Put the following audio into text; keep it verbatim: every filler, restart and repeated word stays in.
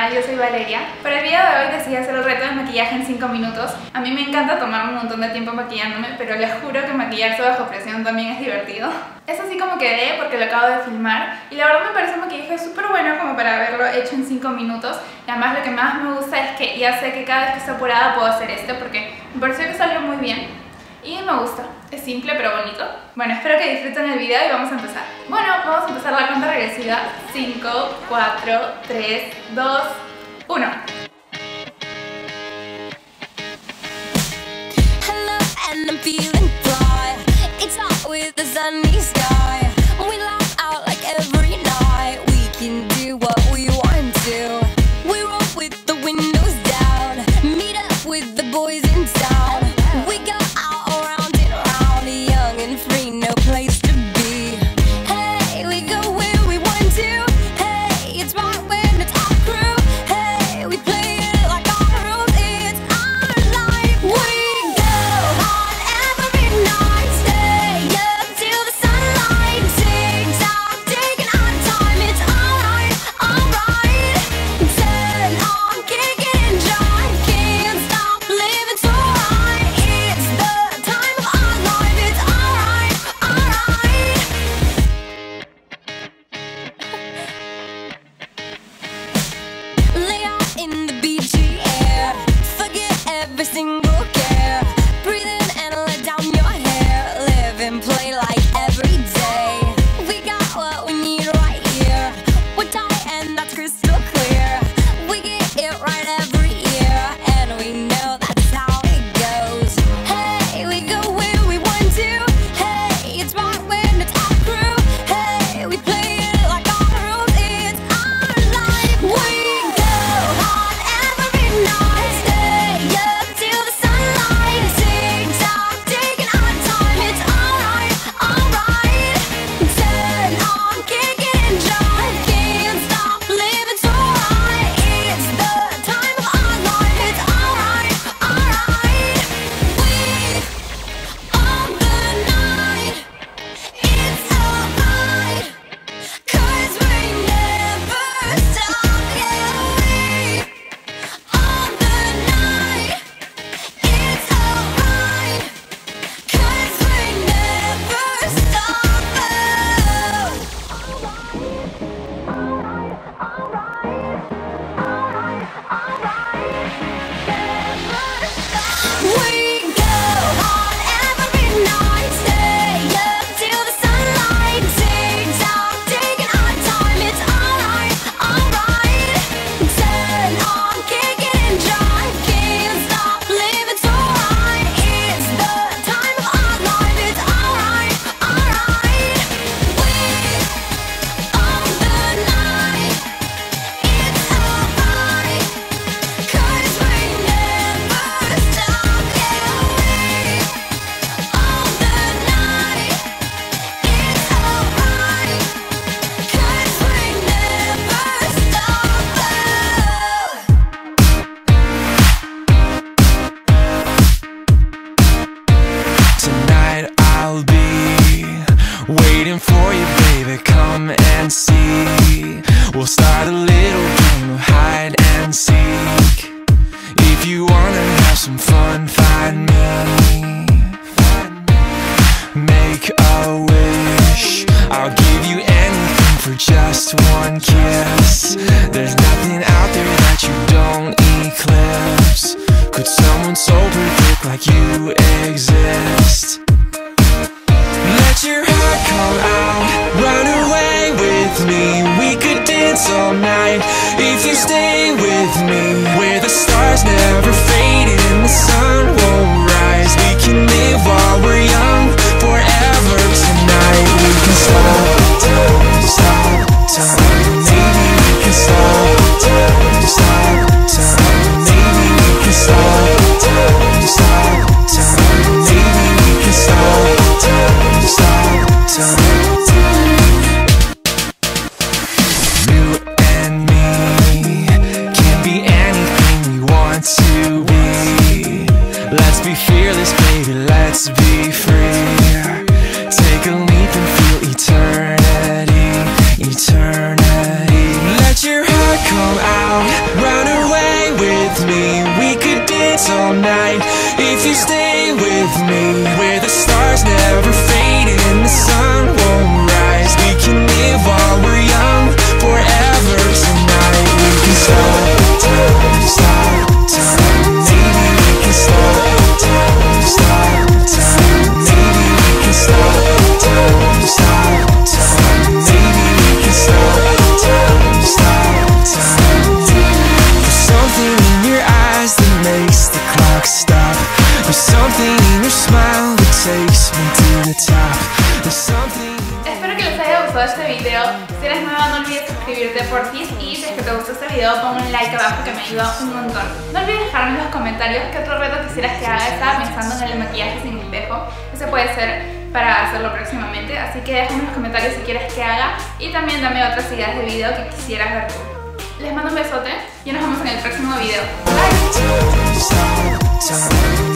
canal, yo soy Valeria. Para el video de hoy decidí hacer el reto de maquillaje en cinco minutos. A mí me encanta tomarme un montón de tiempo maquillándome, pero les juro que maquillarse bajo presión también es divertido. Es así como quedé porque lo acabo de filmar y la verdad me parece un maquillaje súper bueno como para haberlo hecho en cinco minutos. Y además lo que más me gusta es que ya sé que cada vez que estoy apurada puedo hacer esto porque me pareció que salió muy bien. Y me gusta, es simple pero bonito. Bueno, espero que disfruten el video y vamos a empezar. Bueno, vamos a empezar la cuenta regresiva. Cinco, cuatro, tres, dos, uno. Hello, and I'm feeling fly. It's hot with the sunny sky. We laugh out like every night. We can do what we want to. We roll with the windows down. Meet up with the boys in town. We go out around and around, young and free, no place to be. Hey, we go where we want to. Hey, it's right when it's our crew. Hey, we play it like our rules. It's our life. We go on every night, stay up till the sunlight. Tick tock, taking our time. It's alright, alright. Turn on, kick it and drive. Can't stop living so high. It's the time of our life. It's alright, alright. Lay out in the beachy air. Forget every single care. Breathe in and let down your hair. Live and play like every day. We got what we need right here. We're tight and that's crystal clear. We get it right every year, and we know that's how it goes. Hey, we go where we want to. Hey, it's right when it's our crew. Hey, we play it like our rules. It's our life. We go on every night, stay up till the sunlight. Tick tock, taking our time. It's alright, alright. Turn on, kick it and drive. Can't stop living so high. It's the time of our life. It's alright, alright. We on the night. It's alright, 'cause we never stop. Yeah, we on the night. It's alright, 'cause we never stop. We go on every night, stay up till the sunlight. Tick tock, taking our time. It's alright, alright. Turn on, kick it and drive. Can't stop living so high. It's the time of our life. It's alright, alright. We on the night. It's alright, 'cause we never stop. Yeah, we on the night. It's alright, 'cause we never stop. Tonight I'll be waiting for you, baby, come and see. We'll start a little game of hide and seek. If you wanna have some fun, find me. Make a wish, I'll give you anything for just one kiss. There's nothing out there that you don't eclipse. Could someone so perfect like you exist? Let your heart come out, run away with me. We could dance all night if you stay with me. Where the stars never fade and the sun won't rise. We can live while we're young, forever tonight. We can stop time, stop time. Maybe we can stop time, stop time. Maybe we can stop time, stop time. Maybe we can stop time, stop time. with me, where the stars never fade and the sun won't rise. We can live while we're young, forever tonight. We can stop time, stop time. Maybe we can stop time, stop time. Maybe we can stop time, stop time. Maybe we can stop time, stop time. There's something in your eyes that makes the clock stop. There's something in your smile that takes me to the top. There's something. Espero que les haya gustado este video. Si eres nueva no olvides suscribirte por ti, y si es que te gustó este video pon un like abajo que me ayuda un montón. No olvides dejarme en los comentarios qué otro reto quisieras que haga. Estaba pensando en el maquillaje sin espejo. Ese puede ser para hacerlo próximamente, así que déjame en los comentarios si quieres que haga, y también dame otras ideas de video que quisieras ver tú. Les mando un besote y nos vemos en el próximo video. Bye.